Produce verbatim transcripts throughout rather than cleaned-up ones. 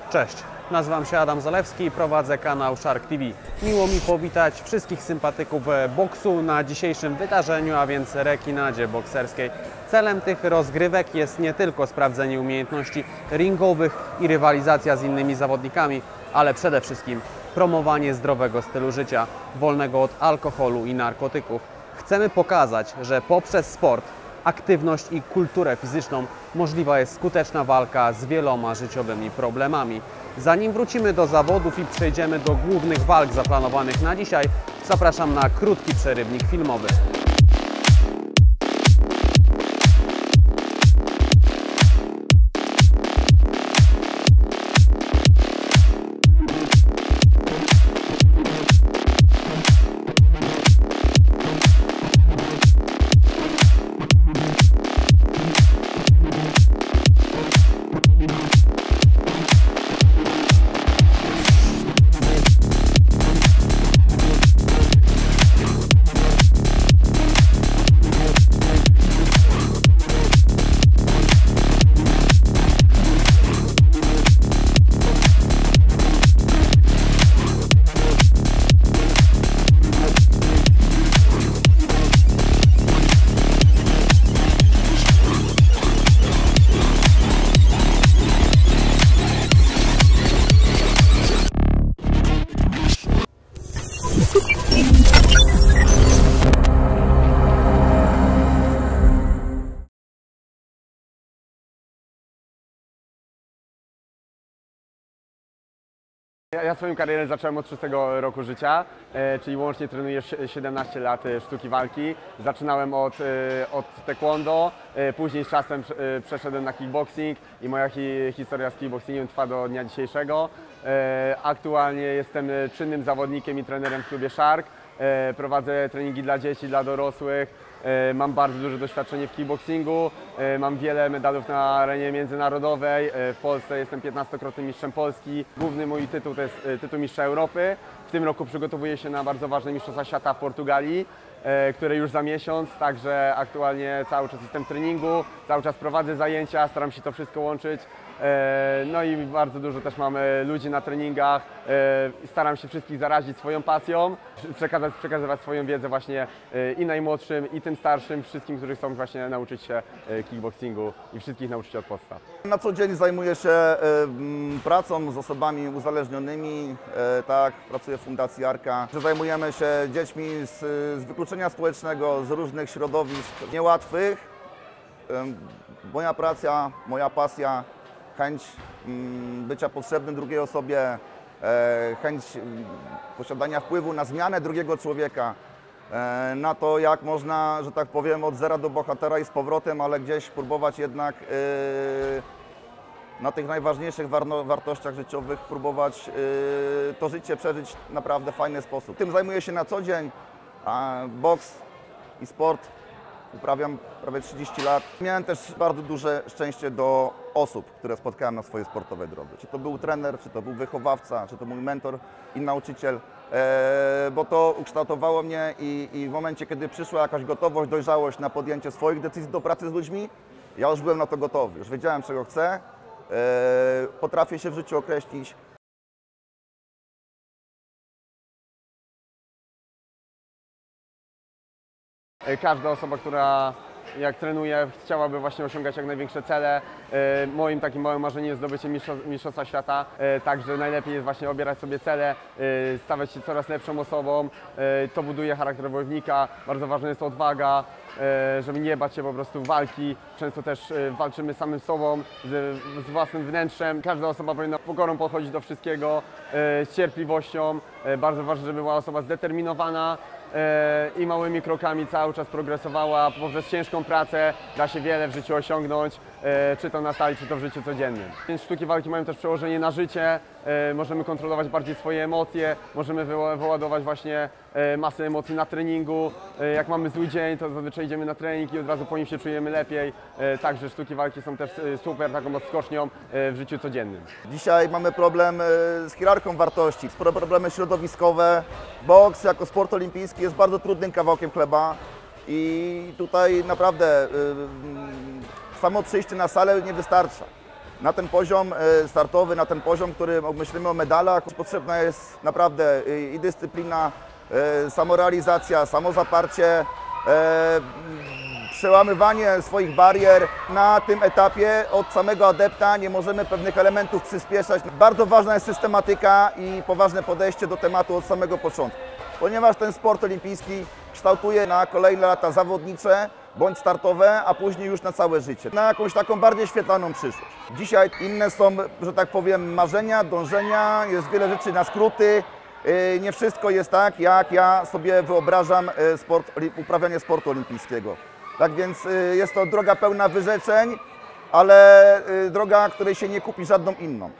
Cześć, nazywam się Adam Zalewski i prowadzę kanał Shark T V. Miło mi powitać wszystkich sympatyków boksu na dzisiejszym wydarzeniu, a więc rekinadzie bokserskiej. Celem tych rozgrywek jest nie tylko sprawdzenie umiejętności ringowych i rywalizacja z innymi zawodnikami, ale przede wszystkim promowanie zdrowego stylu życia, wolnego od alkoholu i narkotyków. Chcemy pokazać, że poprzez sport, aktywność i kulturę fizyczną możliwa jest skuteczna walka z wieloma życiowymi problemami. Zanim wrócimy do zawodów i przejdziemy do głównych walk zaplanowanych na dzisiaj, zapraszam na krótki przerywnik filmowy. Ja swoją karierę zacząłem od szóstego roku życia, e, czyli łącznie trenuję siedemnaście lat sztuki walki. Zaczynałem od, e, od taekwondo, e, później z czasem e, przeszedłem na kickboxing i moja hi, historia z kickboxingiem trwa do dnia dzisiejszego. E, aktualnie jestem czynnym zawodnikiem i trenerem w klubie Shark. E, prowadzę treningi dla dzieci, dla dorosłych. Mam bardzo duże doświadczenie w kickboxingu, mam wiele medalów na arenie międzynarodowej. W Polsce jestem piętnastokrotnym mistrzem Polski. Główny mój tytuł to jest tytuł mistrza Europy. W tym roku przygotowuję się na bardzo ważne mistrzostwa świata w Portugalii, które już za miesiąc, także aktualnie cały czas jestem w treningu, cały czas prowadzę zajęcia, staram się to wszystko łączyć. No i bardzo dużo też mamy ludzi na treningach, staram się wszystkich zarazić swoją pasją, przekazać, przekazywać swoją wiedzę właśnie i najmłodszym, i tym starszym, wszystkim, którzy chcą właśnie nauczyć się kickboxingu i wszystkich nauczyć od podstaw. Na co dzień zajmuję się pracą z osobami uzależnionymi, tak, pracuję w Fundacji Arka. Zajmujemy się dziećmi z, z wykluczenia społecznego, z różnych środowisk niełatwych. Moja praca, moja pasja, chęć bycia potrzebnym drugiej osobie, chęć posiadania wpływu na zmianę drugiego człowieka, na to, jak można, że tak powiem, od zera do bohatera i z powrotem, ale gdzieś próbować jednak na tych najważniejszych wartościach życiowych próbować to życie przeżyć w naprawdę fajny sposób. Tym zajmuję się na co dzień, a boks i sport uprawiam prawie trzydzieści lat. Miałem też bardzo duże szczęście do osób, które spotkałem na swojej sportowej drodze. Czy to był trener, czy to był wychowawca, czy to mój mentor i nauczyciel, e, bo to ukształtowało mnie i, i w momencie, kiedy przyszła jakaś gotowość, dojrzałość na podjęcie swoich decyzji do pracy z ludźmi, ja już byłem na to gotowy, już wiedziałem, czego chcę, e, potrafię się w życiu określić. Każda osoba, która jak trenuje, chciałaby właśnie osiągać jak największe cele. Moim takim małym marzeniem jest zdobycie mistrzostwa świata, także najlepiej jest właśnie obierać sobie cele, stawać się coraz lepszą osobą. To buduje charakter wojownika, bardzo ważna jest to odwaga, żeby nie bać się po prostu walki. Często też walczymy samym sobą, z, z własnym wnętrzem. Każda osoba powinna pokorą podchodzić do wszystkiego, z cierpliwością. Bardzo ważne, żeby była osoba zdeterminowana i małymi krokami cały czas progresowała. Poprzez ciężką pracę da się wiele w życiu osiągnąć, czy to na sali, czy to w życiu codziennym. Więc sztuki walki mają też przełożenie na życie, możemy kontrolować bardziej swoje emocje, możemy wyładować właśnie masę emocji na treningu. Jak mamy zły dzień, to zazwyczaj idziemy na trening i od razu po nim się czujemy lepiej. Także sztuki walki są też super taką odskocznią w życiu codziennym. Dzisiaj mamy problem z hierarchią wartości, spore problemy środowiskowe. Boks jako sport olimpijski jest bardzo trudnym kawałkiem chleba i tutaj naprawdę samo przyjście na salę nie wystarcza. Na ten poziom e, startowy, na ten poziom, który myślimy o medalach, potrzebna jest naprawdę i dyscyplina, e, samorealizacja, samozaparcie, e, przełamywanie swoich barier. Na tym etapie od samego adepta nie możemy pewnych elementów przyspieszać. Bardzo ważna jest systematyka i poważne podejście do tematu od samego początku, ponieważ ten sport olimpijski kształtuje na kolejne lata zawodnicze bądź startowe, a później już na całe życie, na jakąś taką bardziej świetlaną przyszłość. Dzisiaj inne są, że tak powiem, marzenia, dążenia, jest wiele rzeczy na skróty. Nie wszystko jest tak, jak ja sobie wyobrażam sport, uprawianie sportu olimpijskiego. Tak więc jest to droga pełna wyrzeczeń, ale droga, której się nie kupi żadną inną.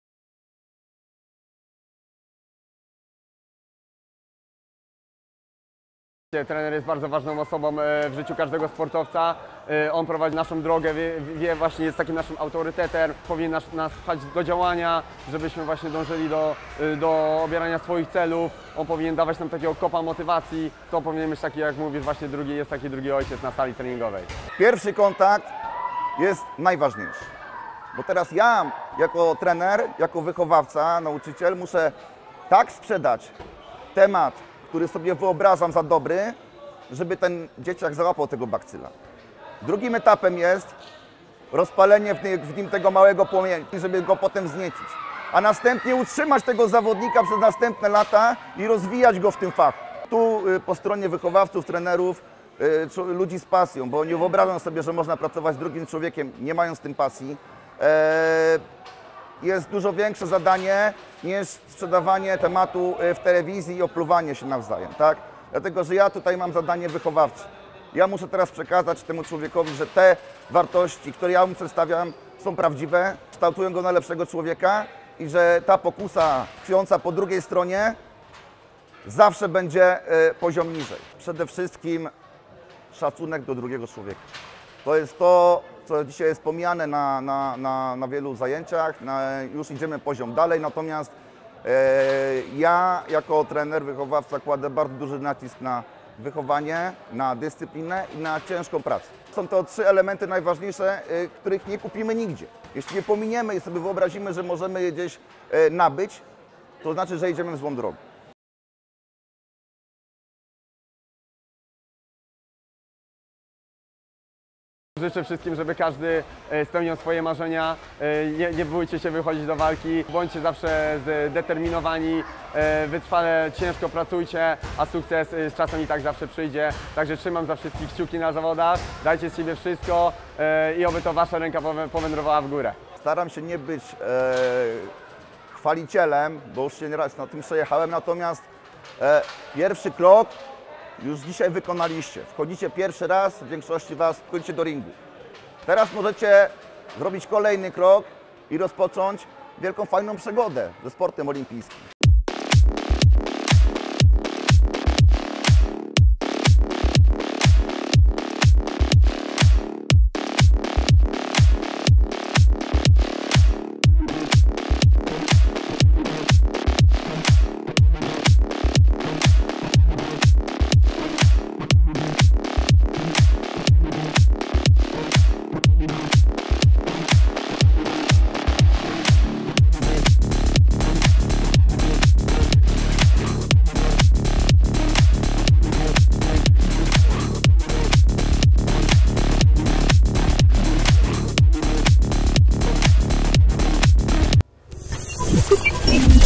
Trener jest bardzo ważną osobą w życiu każdego sportowca. On prowadzi naszą drogę, wie, wie właśnie, jest takim naszym autorytetem, powinien nas, nas pchać do działania, żebyśmy właśnie dążyli do, do obierania swoich celów. On powinien dawać nam takiego kopa motywacji. To powinien być taki, jak mówisz, właśnie drugi, jest taki drugi ojciec na sali treningowej. Pierwszy kontakt jest najważniejszy, bo teraz ja jako trener, jako wychowawca, nauczyciel muszę tak sprzedać temat, który sobie wyobrażam za dobry, żeby ten dzieciak załapał tego bakcyla. Drugim etapem jest rozpalenie w nim tego małego płomienia, żeby go potem wzniecić, a następnie utrzymać tego zawodnika przez następne lata i rozwijać go w tym fachu. Tu po stronie wychowawców, trenerów, ludzi z pasją, bo nie wyobrażam sobie, że można pracować z drugim człowiekiem, nie mając tym pasji. Jest dużo większe zadanie niż sprzedawanie tematu w telewizji i opluwanie się nawzajem, tak? Dlatego, że ja tutaj mam zadanie wychowawcze. Ja muszę teraz przekazać temu człowiekowi, że te wartości, które ja mu przedstawiam, są prawdziwe, kształtują go na lepszego człowieka i że ta pokusa tkwiąca po drugiej stronie zawsze będzie poziom niżej. Przede wszystkim szacunek do drugiego człowieka. To jest to, co dzisiaj jest pomijane na, na, na, na wielu zajęciach, na, już idziemy poziom dalej, natomiast e, ja jako trener, wychowawca kładę bardzo duży nacisk na wychowanie, na dyscyplinę i na ciężką pracę. Są to trzy elementy najważniejsze, e, których nie kupimy nigdzie. Jeśli je pominiemy i sobie wyobrazimy, że możemy je gdzieś e, nabyć, to znaczy, że idziemy w złą drogę. Życzę wszystkim, żeby każdy spełniał swoje marzenia, nie, nie bójcie się wychodzić do walki, bądźcie zawsze zdeterminowani, wytrwale, ciężko pracujcie, a sukces z czasem i tak zawsze przyjdzie. Także trzymam za wszystkich kciuki na zawodach, dajcie z siebie wszystko i oby to wasza ręka powędrowała w górę. Staram się nie być e, chwalicielem, bo już się nieraz na tym przejechałem, natomiast e, pierwszy krok już dzisiaj wykonaliście. Wchodzicie pierwszy raz, w większości was wchodzicie do ringu. Teraz możecie zrobić kolejny krok i rozpocząć wielką, fajną przygodę ze sportem olimpijskim. Thank you.